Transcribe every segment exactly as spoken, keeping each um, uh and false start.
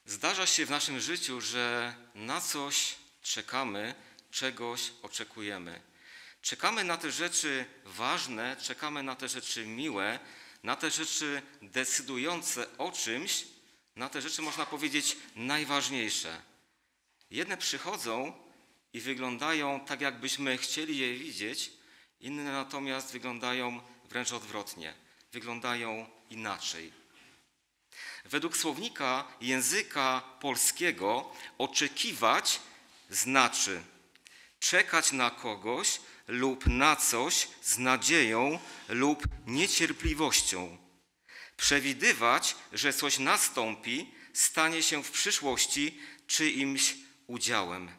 Zdarza się w naszym życiu, że na coś czekamy, czegoś oczekujemy. Czekamy na te rzeczy ważne, czekamy na te rzeczy miłe, na te rzeczy decydujące o czymś, na te rzeczy można powiedzieć najważniejsze. Jedne przychodzą i wyglądają tak, jakbyśmy chcieli je widzieć, inne natomiast wyglądają wręcz odwrotnie, wyglądają inaczej. Według słownika języka polskiego oczekiwać znaczy czekać na kogoś lub na coś z nadzieją lub niecierpliwością. Przewidywać, że coś nastąpi, stanie się w przyszłości czyimś udziałem.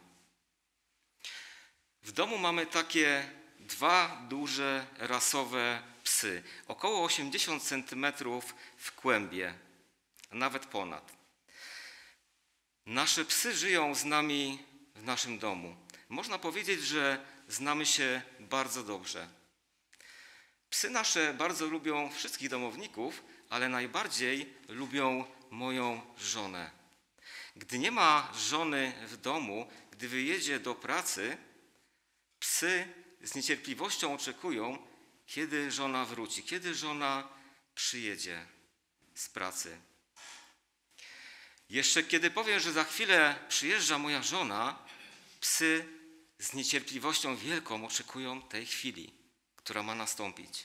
W domu mamy takie dwa duże rasowe psy, około osiemdziesiąt centymetrów w kłębie, nawet ponad. Nasze psy żyją z nami w naszym domu. Można powiedzieć, że znamy się bardzo dobrze. Psy nasze bardzo lubią wszystkich domowników, ale najbardziej lubią moją żonę. Gdy nie ma żony w domu, gdy wyjedzie do pracy, psy z niecierpliwością oczekują, kiedy żona wróci, kiedy żona przyjedzie z pracy. Jeszcze kiedy powiem, że za chwilę przyjeżdża moja żona, psy z niecierpliwością wielką oczekują tej chwili, która ma nastąpić.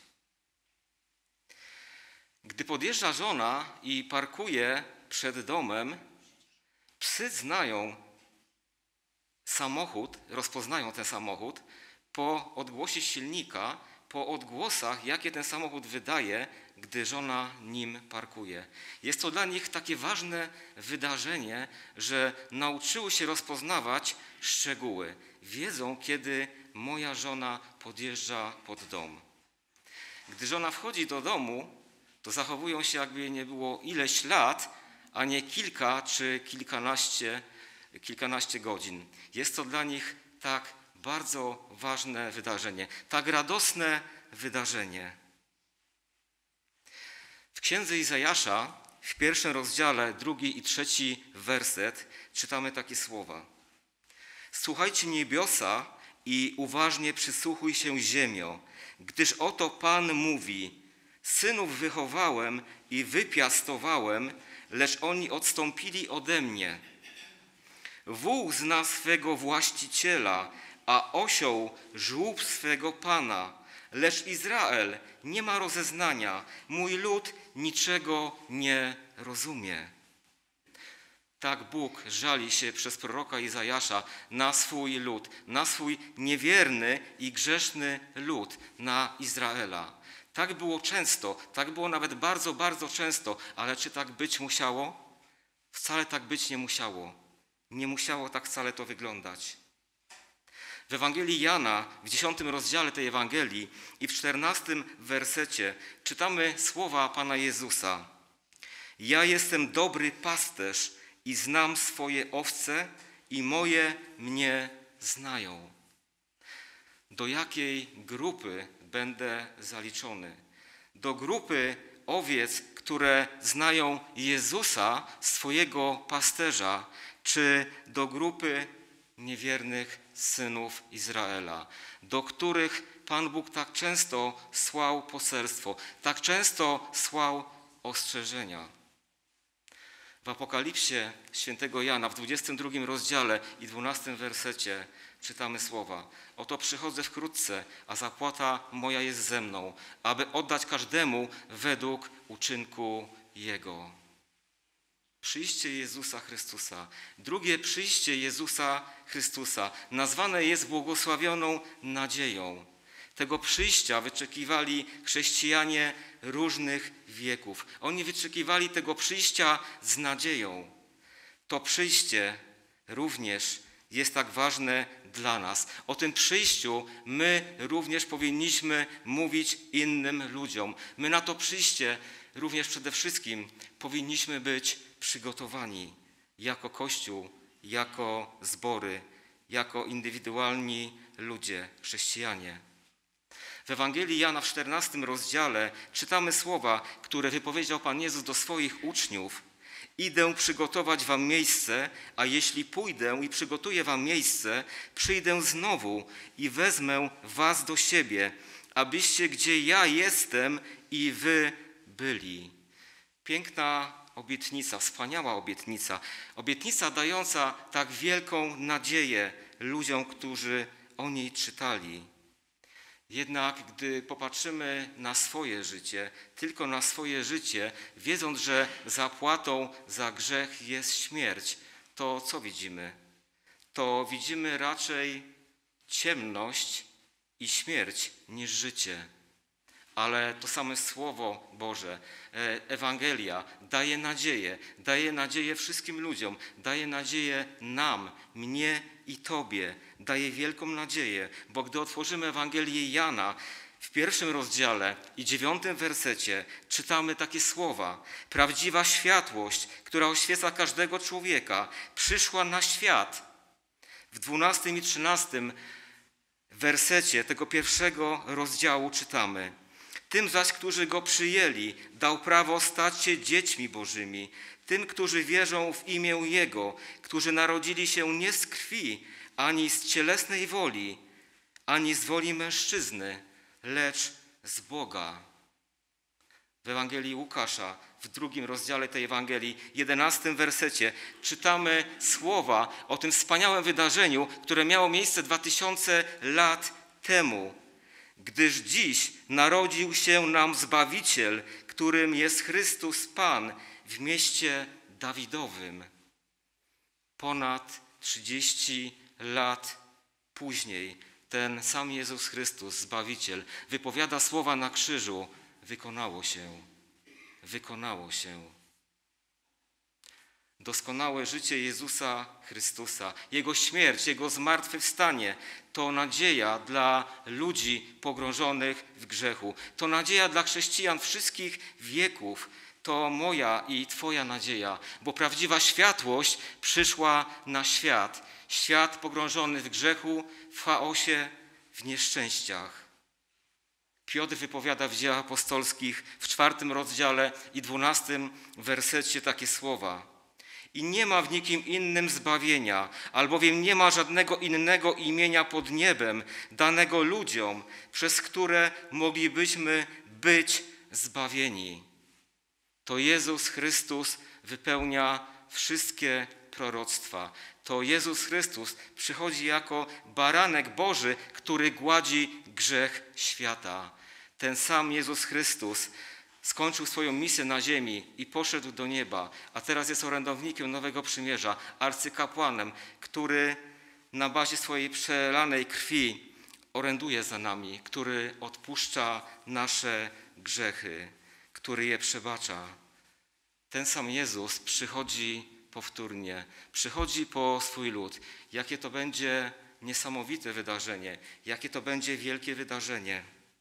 Gdy podjeżdża żona i parkuje przed domem, psy znają samochód, rozpoznają ten samochód po odgłosie silnika, po odgłosach, jakie ten samochód wydaje, gdy żona nim parkuje. Jest to dla nich takie ważne wydarzenie, że nauczyły się rozpoznawać szczegóły. Wiedzą, kiedy moja żona podjeżdża pod dom. Gdy żona wchodzi do domu, to zachowują się, jakby jej nie było ileś lat, a nie kilka czy kilkanaście, kilkanaście godzin. Jest to dla nich tak bardzo ważne wydarzenie, tak radosne wydarzenie. W księdze Izajasza, w pierwszym rozdziale, drugi i trzeci werset, czytamy takie słowa. Słuchajcie niebiosa i uważnie przysłuchuj się ziemio, gdyż oto Pan mówi, synów wychowałem i wypiastowałem, lecz oni odstąpili ode mnie. Wół zna swego właściciela, a osioł żłób swego pana, lecz Izrael nie ma rozeznania, mój lud niczego nie rozumie. Tak Bóg żali się przez proroka Izajasza na swój lud, na swój niewierny i grzeszny lud, na Izraela. Tak było często, tak było nawet bardzo, bardzo często, ale czy tak być musiało? Wcale tak być nie musiało. Nie musiało tak wcale to wyglądać. W Ewangelii Jana, w dziesiątym rozdziale tej Ewangelii i w czternastym wersecie czytamy słowa Pana Jezusa. Ja jestem dobry pasterz i znam swoje owce i moje mnie znają. Do jakiej grupy będę zaliczony? Do grupy owiec, które znają Jezusa, swojego pasterza, czy do grupy niewiernych synów Izraela, do których Pan Bóg tak często słał poselstwo, tak często słał ostrzeżenia. W Apokalipsie świętego Jana w dwudziestym drugim rozdziale i dwunastym wersecie czytamy słowa. Oto przychodzę wkrótce, a zapłata moja jest ze mną, aby oddać każdemu według uczynku Jego. Przyjście Jezusa Chrystusa, drugie przyjście Jezusa Chrystusa, nazwane jest błogosławioną nadzieją. Tego przyjścia wyczekiwali chrześcijanie różnych wieków. Oni wyczekiwali tego przyjścia z nadzieją. To przyjście również jest tak ważne dla nas. O tym przyjściu my również powinniśmy mówić innym ludziom. My na to przyjście również przede wszystkim powinniśmy być przygotowani jako Kościół, jako zbory, jako indywidualni ludzie, chrześcijanie. W Ewangelii Jana w czternastym rozdziale czytamy słowa, które wypowiedział Pan Jezus do swoich uczniów Idę przygotować wam miejsce, a jeśli pójdę i przygotuję wam miejsce, przyjdę znowu i wezmę was do siebie, abyście gdzie ja jestem i wy byli. Piękna obietnica, wspaniała obietnica. Obietnica dająca tak wielką nadzieję ludziom, którzy o niej czytali. Jednak gdy popatrzymy na swoje życie, tylko na swoje życie, wiedząc, że zapłatą za grzech jest śmierć, to co widzimy? To widzimy raczej ciemność i śmierć niż życie. Ale to same Słowo Boże, Ewangelia daje nadzieję, daje nadzieję wszystkim ludziom, daje nadzieję nam, mnie i Tobie, daje wielką nadzieję, bo gdy otworzymy Ewangelię Jana w pierwszym rozdziale i dziewiątym wersecie czytamy takie słowa: prawdziwa światłość, która oświeca każdego człowieka, przyszła na świat. W dwunastym i trzynastym wersecie tego pierwszego rozdziału czytamy: tym zaś, którzy Go przyjęli, dał prawo stać się dziećmi Bożymi, tym, którzy wierzą w imię Jego, którzy narodzili się nie z krwi, ani z cielesnej woli, ani z woli mężczyzny, lecz z Boga. W Ewangelii Łukasza, w drugim rozdziale tej Ewangelii, jedenastym wersecie, czytamy słowa o tym wspaniałym wydarzeniu, które miało miejsce dwa tysiące lat temu. Gdyż dziś narodził się nam Zbawiciel, którym jest Chrystus Pan w mieście Dawidowym. Ponad trzydzieści lat później ten sam Jezus Chrystus, Zbawiciel, wypowiada słowa na krzyżu: wykonało się, wykonało się. Doskonałe życie Jezusa Chrystusa, Jego śmierć, Jego zmartwychwstanie to nadzieja dla ludzi pogrążonych w grzechu. To nadzieja dla chrześcijan wszystkich wieków. To moja i Twoja nadzieja, bo prawdziwa światłość przyszła na świat. Świat pogrążony w grzechu, w chaosie, w nieszczęściach. Piotr wypowiada w Dziejach Apostolskich w czwartym rozdziale i dwunastym wersecie takie słowa: i nie ma w nikim innym zbawienia, albowiem nie ma żadnego innego imienia pod niebem danego ludziom, przez które moglibyśmy być zbawieni. To Jezus Chrystus wypełnia wszystkie proroctwa. To Jezus Chrystus przychodzi jako baranek Boży, który gładzi grzech świata. Ten sam Jezus Chrystus skończył swoją misję na ziemi i poszedł do nieba, a teraz jest orędownikiem Nowego Przymierza, arcykapłanem, który na bazie swojej przelanej krwi oręduje za nami, który odpuszcza nasze grzechy, który je przebacza. Ten sam Jezus przychodzi powtórnie, przychodzi po swój lud. Jakie to będzie niesamowite wydarzenie, jakie to będzie wielkie wydarzenie.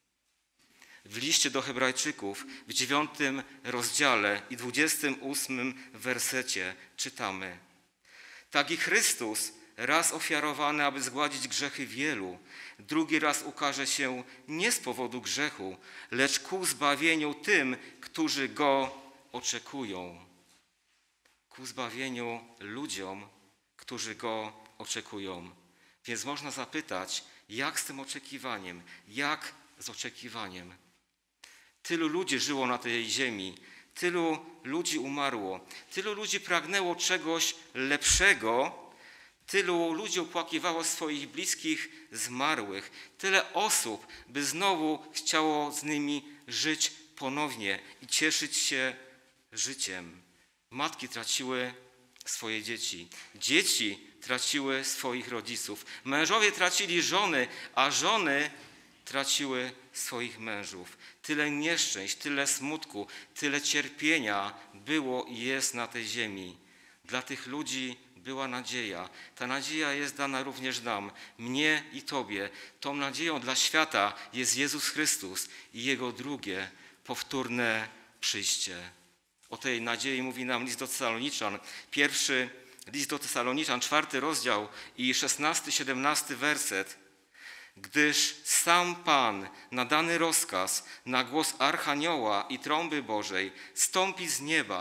W liście do Hebrajczyków w dziewiątym rozdziale i dwudziestym ósmym wersecie czytamy: tak i Chrystus raz ofiarowany, aby zgładzić grzechy wielu, drugi raz ukaże się nie z powodu grzechu, lecz ku zbawieniu tym, którzy Go oczekują. Ku zbawieniu ludziom, którzy Go oczekują. Więc można zapytać, jak z tym oczekiwaniem, jak z oczekiwaniem. Tylu ludzi żyło na tej ziemi, tylu ludzi umarło, tylu ludzi pragnęło czegoś lepszego, tylu ludzi opłakiwało swoich bliskich zmarłych, tyle osób, by znowu chciało z nimi żyć ponownie i cieszyć się życiem. Matki traciły swoje dzieci, dzieci traciły swoich rodziców, mężowie tracili żony, a żony traciły swoich mężów. Tyle nieszczęść, tyle smutku, tyle cierpienia było i jest na tej ziemi. Dla tych ludzi była nadzieja. Ta nadzieja jest dana również nam, mnie i Tobie. Tą nadzieją dla świata jest Jezus Chrystus i Jego drugie, powtórne przyjście. O tej nadziei mówi nam list do Tesaloniczan. Pierwszy list do Tesaloniczan, czwarty rozdział i szesnasty, siedemnasty werset. Gdyż sam Pan na dany rozkaz, na głos Archanioła i trąby Bożej stąpi z nieba,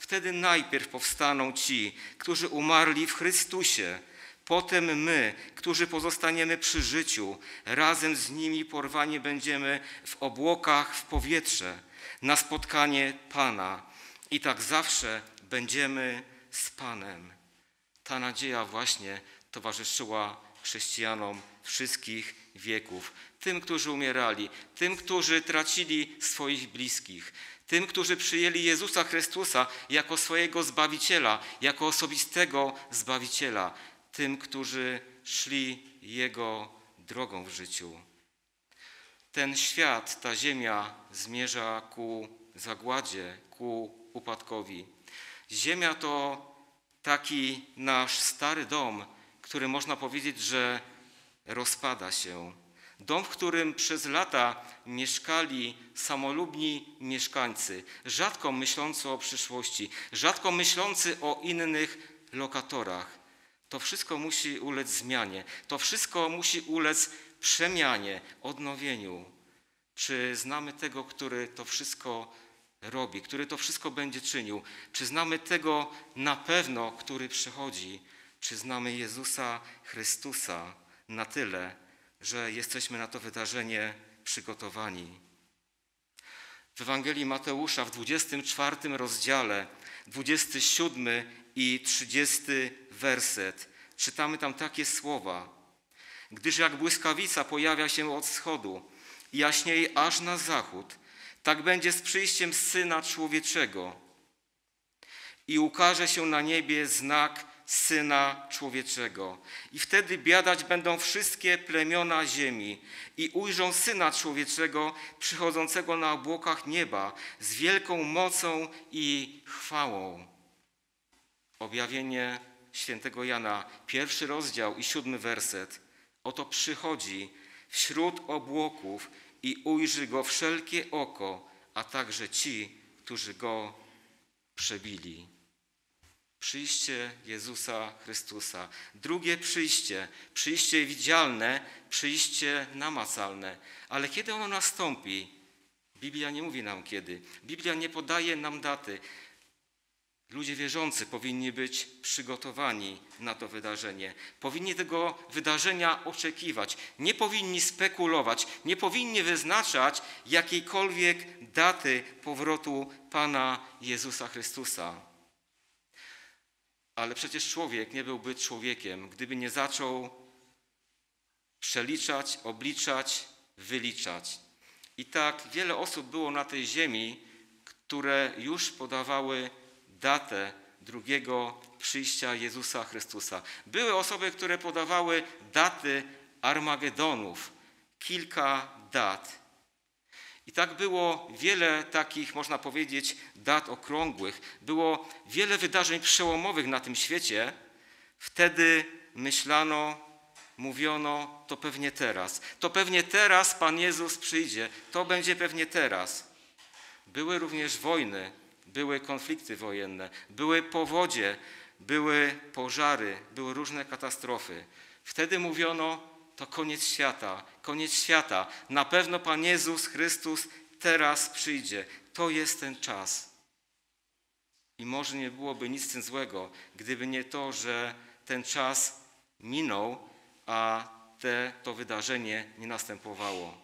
wtedy najpierw powstaną ci, którzy umarli w Chrystusie. Potem my, którzy pozostaniemy przy życiu, razem z nimi porwani będziemy w obłokach w powietrze, na spotkanie Pana. I tak zawsze będziemy z Panem. Ta nadzieja właśnie towarzyszyła chrześcijanom wszystkich wieków. Tym, którzy umierali, tym, którzy tracili swoich bliskich, tym, którzy przyjęli Jezusa Chrystusa jako swojego Zbawiciela, jako osobistego Zbawiciela, tym, którzy szli Jego drogą w życiu. Ten świat, ta ziemia zmierza ku zagładzie, ku upadkowi. Ziemia to taki nasz stary dom, który można powiedzieć, że rozpada się. Dom, w którym przez lata mieszkali samolubni mieszkańcy, rzadko myślący o przyszłości, rzadko myślący o innych lokatorach. To wszystko musi ulec zmianie, to wszystko musi ulec przemianie, odnowieniu. Czy znamy tego, który to wszystko robi, który to wszystko będzie czynił? Czy znamy tego na pewno, który przychodzi? Czy znamy Jezusa Chrystusa na tyle, że jesteśmy na to wydarzenie przygotowani? W Ewangelii Mateusza w dwudziestym czwartym rozdziale, dwudziesty siódmy i trzydziesty werset, czytamy tam takie słowa. Gdyż jak błyskawica pojawia się od wschodu i jaśnieje aż na zachód, tak będzie z przyjściem Syna Człowieczego. I ukaże się na niebie znak Syna Człowieczego. I wtedy biadać będą wszystkie plemiona ziemi i ujrzą Syna Człowieczego przychodzącego na obłokach nieba z wielką mocą i chwałą. Objawienie świętego Jana, pierwszy rozdział i siódmy werset. Oto przychodzi wśród obłoków i ujrzy go wszelkie oko, a także ci, którzy go przebili. Przyjście Jezusa Chrystusa. Drugie przyjście, przyjście widzialne, przyjście namacalne. Ale kiedy ono nastąpi? Biblia nie mówi nam kiedy. Biblia nie podaje nam daty. Ludzie wierzący powinni być przygotowani na to wydarzenie. Powinni tego wydarzenia oczekiwać. Nie powinni spekulować. Nie powinni wyznaczać jakiejkolwiek daty powrotu Pana Jezusa Chrystusa. Ale przecież człowiek nie byłby człowiekiem, gdyby nie zaczął przeliczać, obliczać, wyliczać. I tak wiele osób było na tej ziemi, które już podawały datę drugiego przyjścia Jezusa Chrystusa. Były osoby, które podawały daty Armagedonów, kilka dat. I tak było wiele takich, można powiedzieć, dat okrągłych. Było wiele wydarzeń przełomowych na tym świecie. Wtedy myślano, mówiono, to pewnie teraz. To pewnie teraz Pan Jezus przyjdzie. To będzie pewnie teraz. Były również wojny, były konflikty wojenne, były powodzie, były pożary, były różne katastrofy. Wtedy mówiono, to koniec świata, koniec świata. Na pewno Pan Jezus Chrystus teraz przyjdzie. To jest ten czas. I może nie byłoby nic z tym złego, gdyby nie to, że ten czas minął, a te, to wydarzenie nie następowało.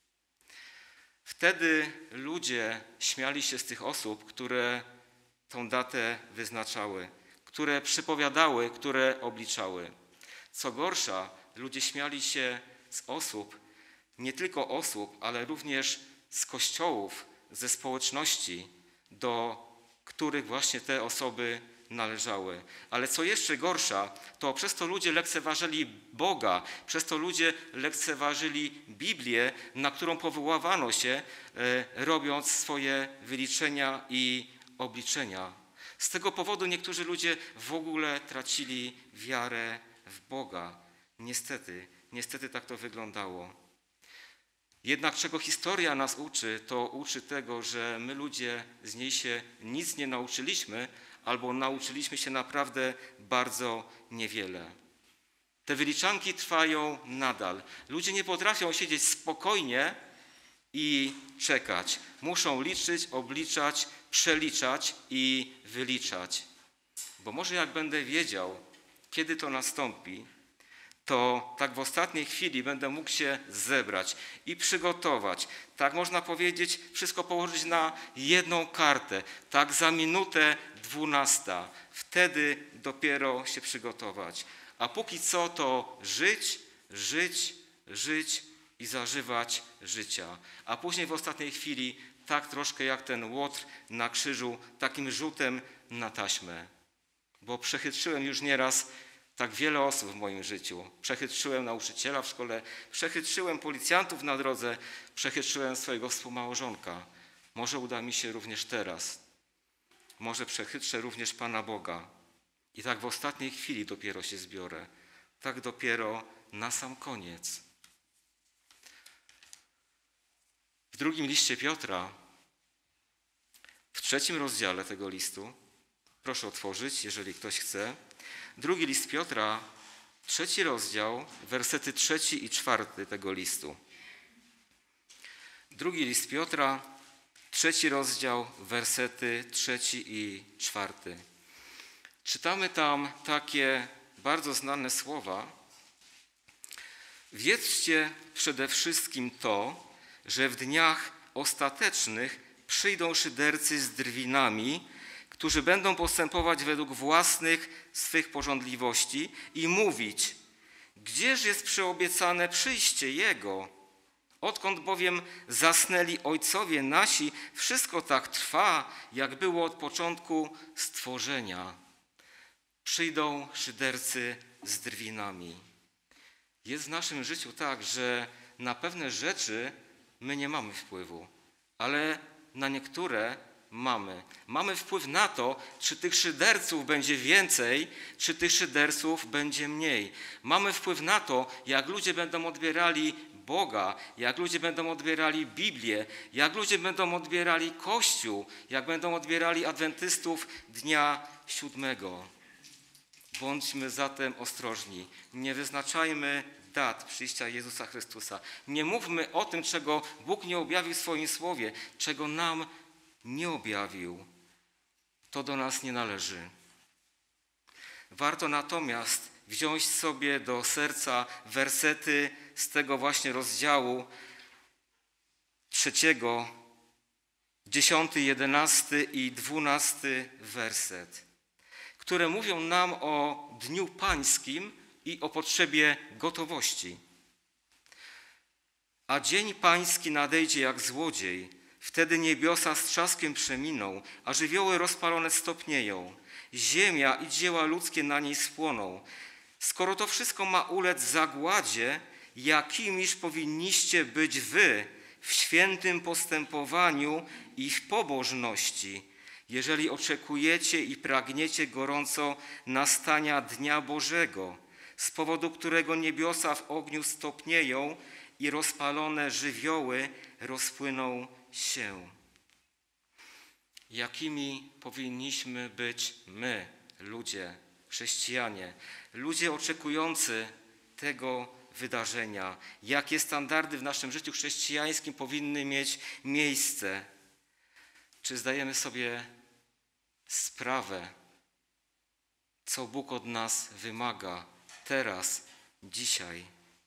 Wtedy ludzie śmiali się z tych osób, które tą datę wyznaczały, które przypowiadały, które obliczały. Co gorsza, ludzie śmiali się z osób, nie tylko osób, ale również z kościołów, ze społeczności, do których właśnie te osoby należały. Ale co jeszcze gorsza, to przez to ludzie lekceważyli Boga, przez to ludzie lekceważyli Biblię, na którą powoływano się, robiąc swoje wyliczenia i obliczenia. Z tego powodu niektórzy ludzie w ogóle tracili wiarę w Boga. Niestety, niestety tak to wyglądało. Jednak czego historia nas uczy, to uczy tego, że my ludzie z niej się nic nie nauczyliśmy, albo nauczyliśmy się naprawdę bardzo niewiele. Te wyliczanki trwają nadal. Ludzie nie potrafią siedzieć spokojnie i czekać. Muszą liczyć, obliczać, przeliczać i wyliczać. Bo może jak będę wiedział, kiedy to nastąpi, to tak w ostatniej chwili będę mógł się zebrać i przygotować. Tak można powiedzieć, wszystko położyć na jedną kartę. Tak za minutę dwunasta. Wtedy dopiero się przygotować. A póki co to żyć, żyć, żyć i zażywać życia. A później w ostatniej chwili tak troszkę jak ten Łotr na krzyżu, takim rzutem na taśmę. Bo przechytrzyłem już nieraz tak wiele osób w moim życiu. Przechytrzyłem nauczyciela w szkole, przechytrzyłem policjantów na drodze, przechytrzyłem swojego współmałżonka. Może uda mi się również teraz. Może przechytrzę również Pana Boga. I tak w ostatniej chwili dopiero się zbiorę. Tak dopiero na sam koniec. W drugim liście Piotra, w trzecim rozdziale tego listu, proszę otworzyć, jeżeli ktoś chce. Drugi list Piotra, trzeci rozdział, wersety trzeci i czwarty tego listu. Drugi list Piotra, trzeci rozdział, wersety trzeci i czwarty. Czytamy tam takie bardzo znane słowa. Wiedzcie przede wszystkim to, że w dniach ostatecznych przyjdą szydercy z drwinami, którzy będą postępować według własnych swych pożądliwości i mówić, gdzież jest przyobiecane przyjście Jego? Odkąd bowiem zasnęli ojcowie nasi, wszystko tak trwa, jak było od początku stworzenia. Przyjdą szydercy z drwinami. Jest w naszym życiu tak, że na pewne rzeczy my nie mamy wpływu, ale na niektóre mamy. Mamy wpływ na to, czy tych szyderców będzie więcej, czy tych szyderców będzie mniej. Mamy wpływ na to, jak ludzie będą odbierali Boga, jak ludzie będą odbierali Biblię, jak ludzie będą odbierali Kościół, jak będą odbierali adwentystów dnia siódmego. Bądźmy zatem ostrożni. Nie wyznaczajmy dat przyjścia Jezusa Chrystusa. Nie mówmy o tym, czego Bóg nie objawił w swoim słowie, czego nam nie objawił. To do nas nie należy. Warto natomiast wziąć sobie do serca wersety z tego właśnie rozdziału trzeciego, dziesiąty, jedenasty i dwunasty werset, które mówią nam o Dniu Pańskim i o potrzebie gotowości. A dzień Pański nadejdzie jak złodziej, wtedy niebiosa z trzaskiem przeminą, a żywioły rozpalone stopnieją. Ziemia i dzieła ludzkie na niej spłoną. Skoro to wszystko ma ulec zagładzie, jakimiż powinniście być wy w świętym postępowaniu i w pobożności, jeżeli oczekujecie i pragniecie gorąco nastania Dnia Bożego, z powodu którego niebiosa w ogniu stopnieją i rozpalone żywioły rozpłyną się. Jakimi powinniśmy być my, ludzie, chrześcijanie, ludzie oczekujący tego wydarzenia? Jakie standardy w naszym życiu chrześcijańskim powinny mieć miejsce? Czy zdajemy sobie sprawę, co Bóg od nas wymaga teraz, dzisiaj?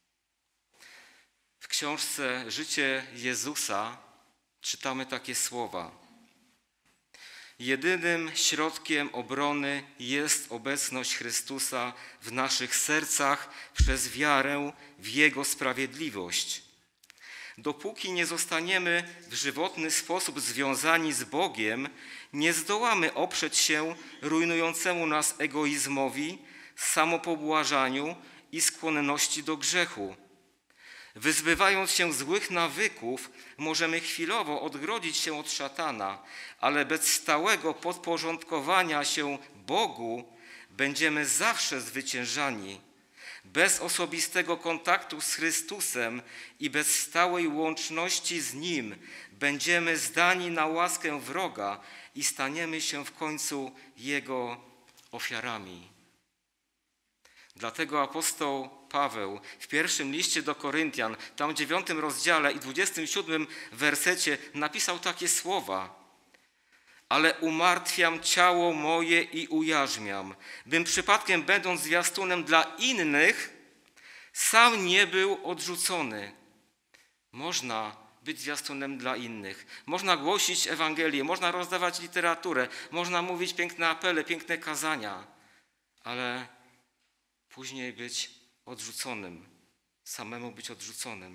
W książce Życie Jezusa czytamy takie słowa. Jedynym środkiem obrony jest obecność Chrystusa w naszych sercach przez wiarę w Jego sprawiedliwość. Dopóki nie zostaniemy w żywotny sposób związani z Bogiem, nie zdołamy oprzeć się rujnującemu nas egoizmowi, samopobłażaniu i skłonności do grzechu. Wyzbywając się złych nawyków, możemy chwilowo odgrodzić się od szatana, ale bez stałego podporządkowania się Bogu będziemy zawsze zwyciężani. Bez osobistego kontaktu z Chrystusem i bez stałej łączności z Nim będziemy zdani na łaskę wroga i staniemy się w końcu Jego ofiarami. Dlatego apostoł Paweł w pierwszym liście do Koryntian, tam w dziewiątym rozdziale i dwudziestym siódmym wersecie napisał takie słowa: ale umartwiam ciało moje i ujarzmiam, bym przypadkiem będąc zwiastunem dla innych, sam nie był odrzucony. Można być zwiastunem dla innych. Można głosić Ewangelię, można rozdawać literaturę, można mówić piękne apele, piękne kazania, ale później być odrzuconym, samemu być odrzuconym.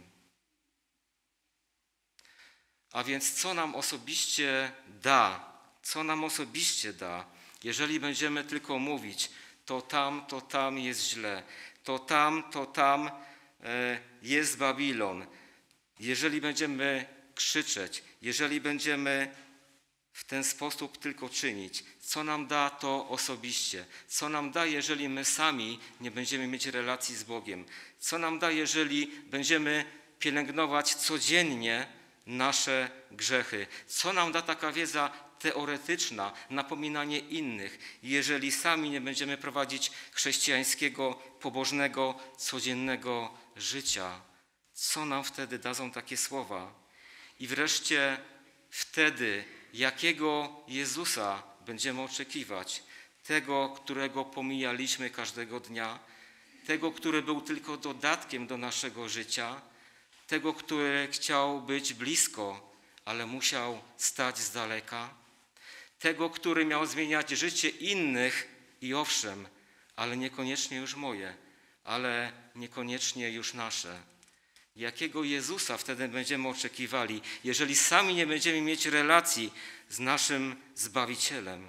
A więc co nam osobiście da? Co nam osobiście da, jeżeli będziemy tylko mówić, to tam, to tam jest źle, to tam, to tam jest Babilon. Jeżeli będziemy krzyczeć, jeżeli będziemy w ten sposób tylko czynić, co nam da to osobiście? Co nam da, jeżeli my sami nie będziemy mieć relacji z Bogiem? Co nam da, jeżeli będziemy pielęgnować codziennie nasze grzechy? Co nam da taka wiedza teoretyczna, napominanie innych, jeżeli sami nie będziemy prowadzić chrześcijańskiego, pobożnego, codziennego życia? Co nam wtedy dadzą takie słowa? I wreszcie wtedy, jakiego Jezusa będziemy oczekiwać? Tego, którego pomijaliśmy każdego dnia? Tego, który był tylko dodatkiem do naszego życia? Tego, który chciał być blisko, ale musiał stać z daleka? Tego, który miał zmieniać życie innych i owszem, ale niekoniecznie już moje, ale niekoniecznie już nasze. Jakiego Jezusa wtedy będziemy oczekiwali, jeżeli sami nie będziemy mieć relacji z naszym Zbawicielem?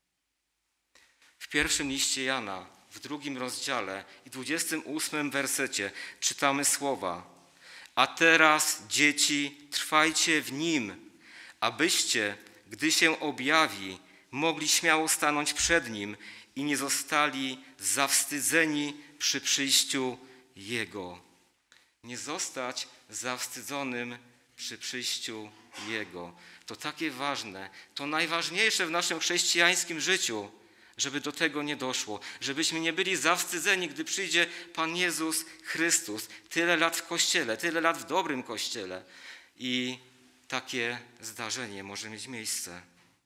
W pierwszym liście Jana, w drugim rozdziale i dwudziestym ósmym wersecie czytamy słowa: a teraz, dzieci, trwajcie w Nim, abyście, gdy się objawi, mogli śmiało stanąć przed Nim i nie zostali zawstydzeni przy przyjściu Jego. Nie zostać zawstydzonym przy przyjściu Jego. To takie ważne, to najważniejsze w naszym chrześcijańskim życiu, żeby do tego nie doszło, żebyśmy nie byli zawstydzeni, gdy przyjdzie Pan Jezus Chrystus. Tyle lat w Kościele, tyle lat w dobrym Kościele i takie zdarzenie może mieć miejsce.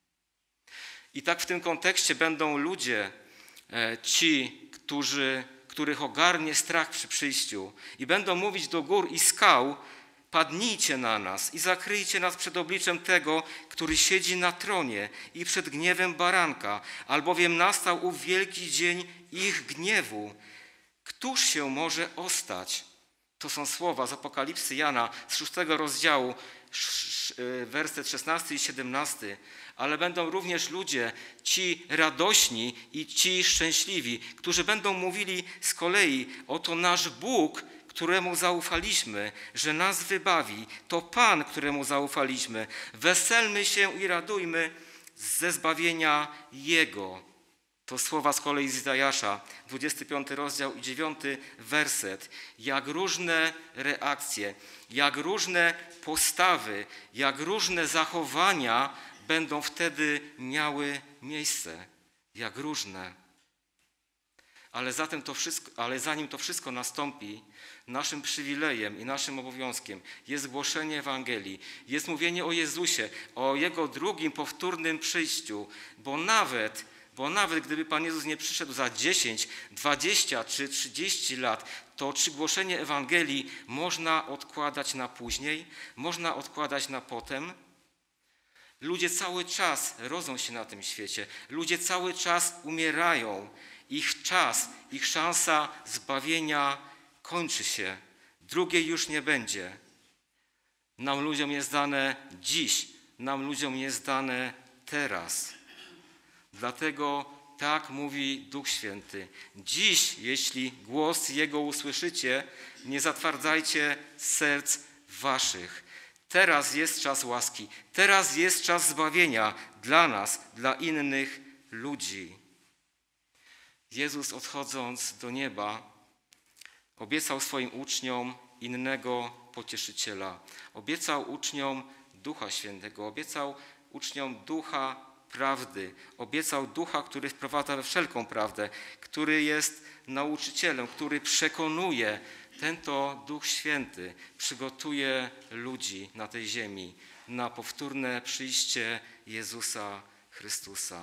I tak w tym kontekście będą ludzie, ci, którzy, których ogarnie strach przy przyjściu i będą mówić do gór i skał: padnijcie na nas i zakryjcie nas przed obliczem tego, który siedzi na tronie i przed gniewem baranka, albowiem nastał ów wielki dzień ich gniewu. Któż się może ostać? To są słowa z Apokalipsy Jana z szóstego rozdziału, werset szesnasty i siedemnasty. Ale będą również ludzie, ci radośni i ci szczęśliwi, którzy będą mówili z kolei: oto nasz Bóg, któremu zaufaliśmy, że nas wybawi. To Pan, któremu zaufaliśmy. Weselmy się i radujmy ze zbawienia Jego. To słowa z kolei z Izajasza, dwudziesty piąty rozdział i dziewiąty werset. Jak różne reakcje, jak różne postawy, jak różne zachowania będą wtedy miały miejsce. Jak różne. Ale, zatem to wszystko, ale zanim to wszystko nastąpi, naszym przywilejem i naszym obowiązkiem jest głoszenie Ewangelii, jest mówienie o Jezusie, o Jego drugim, powtórnym przyjściu, bo nawet, bo nawet gdyby Pan Jezus nie przyszedł za dziesięć, dwadzieścia czy trzydzieści lat, to czy głoszenie Ewangelii można odkładać na później, można odkładać na potem? Ludzie cały czas rodzą się na tym świecie, ludzie cały czas umierają. Ich czas, ich szansa zbawienia kończy się. Drugiej już nie będzie. Nam ludziom jest dane dziś, nam ludziom jest dane teraz. Dlatego tak mówi Duch Święty. Dziś, jeśli głos Jego usłyszycie, nie zatwardzajcie serc waszych. Teraz jest czas łaski, teraz jest czas zbawienia dla nas, dla innych ludzi. Jezus, odchodząc do nieba, obiecał swoim uczniom innego pocieszyciela. Obiecał uczniom Ducha Świętego, obiecał uczniom Ducha prawdy. Obiecał Ducha, który wprowadza we wszelką prawdę, który jest nauczycielem, który przekonuje. Ten to Duch Święty przygotuje ludzi na tej ziemi na powtórne przyjście Jezusa Chrystusa.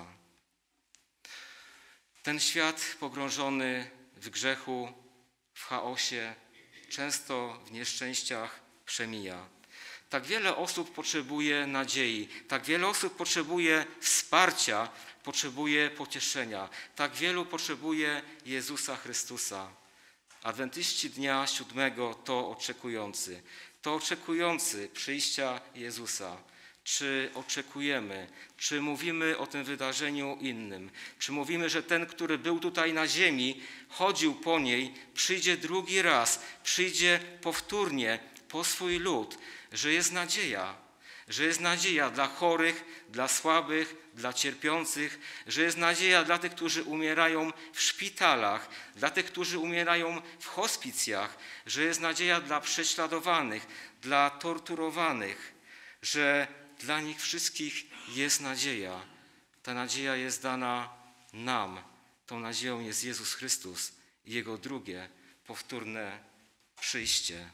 Ten świat pogrążony w grzechu, w chaosie, często w nieszczęściach przemija. Tak wiele osób potrzebuje nadziei, tak wiele osób potrzebuje wsparcia, potrzebuje pocieszenia, tak wielu potrzebuje Jezusa Chrystusa. Adwentyści dnia siódmego to oczekujący, to oczekujący przyjścia Jezusa. Czy oczekujemy, czy mówimy o tym wydarzeniu innym, czy mówimy, że ten, który był tutaj na ziemi, chodził po niej, przyjdzie drugi raz, przyjdzie powtórnie po swój lud, że jest nadzieja, że jest nadzieja dla chorych, dla słabych, dla cierpiących, że jest nadzieja dla tych, którzy umierają w szpitalach, dla tych, którzy umierają w hospicjach, że jest nadzieja dla prześladowanych, dla torturowanych, że dla nich wszystkich jest nadzieja. Ta nadzieja jest dana nam. Tą nadzieją jest Jezus Chrystus i Jego drugie, powtórne przyjście.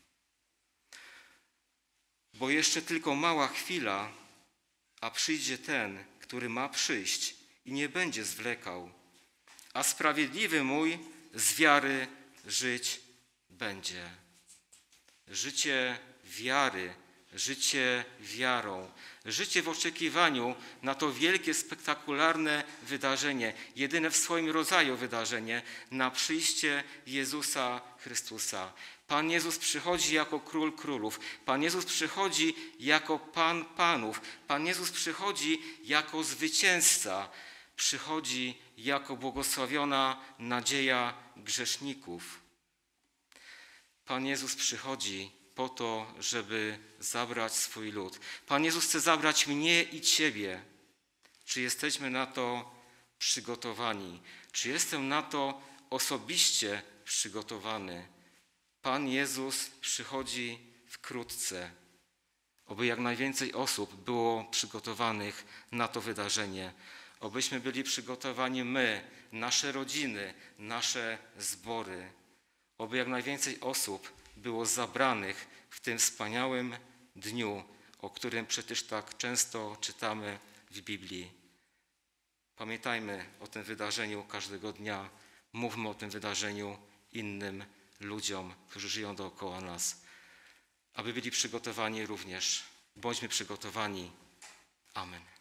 Bo jeszcze tylko mała chwila, a przyjdzie ten, który ma przyjść i nie będzie zwlekał, a sprawiedliwy mój z wiary żyć będzie. Życie wiary, życie wiarą, życie w oczekiwaniu na to wielkie, spektakularne wydarzenie, jedyne w swoim rodzaju wydarzenie, na przyjście Jezusa Chrystusa. Pan Jezus przychodzi jako Król Królów. Pan Jezus przychodzi jako Pan Panów. Pan Jezus przychodzi jako zwycięzca. Przychodzi jako błogosławiona nadzieja grzeszników. Pan Jezus przychodzi po to, żeby zabrać swój lud. Pan Jezus chce zabrać mnie i Ciebie. Czy jesteśmy na to przygotowani? Czy jestem na to osobiście przygotowany? Pan Jezus przychodzi wkrótce. Oby jak najwięcej osób było przygotowanych na to wydarzenie. Obyśmy byli przygotowani my, nasze rodziny, nasze zbory. Oby jak najwięcej osób było zabranych w tym wspaniałym dniu, o którym przecież tak często czytamy w Biblii. Pamiętajmy o tym wydarzeniu każdego dnia. Mówmy o tym wydarzeniu innym ludziom, którzy żyją dookoła nas. Aby byli przygotowani również. Bądźmy przygotowani. Amen.